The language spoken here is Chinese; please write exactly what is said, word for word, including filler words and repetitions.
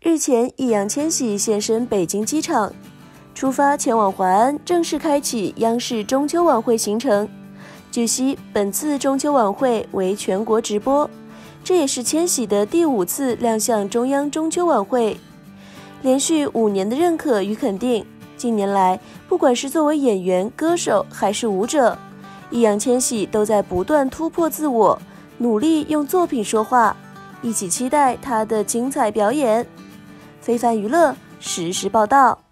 日前，易烊千玺现身北京机场，出发前往淮安，正式开启央视中秋晚会行程。据悉，本次中秋晚会为全国直播，这也是千玺的第五次亮相中央中秋晚会。连续五年的认可与肯定，近年来，不管是作为演员、歌手还是舞者，易烊千玺都在不断突破自我，努力用作品说话。一起期待他的精彩表演。非凡娱乐实时报道。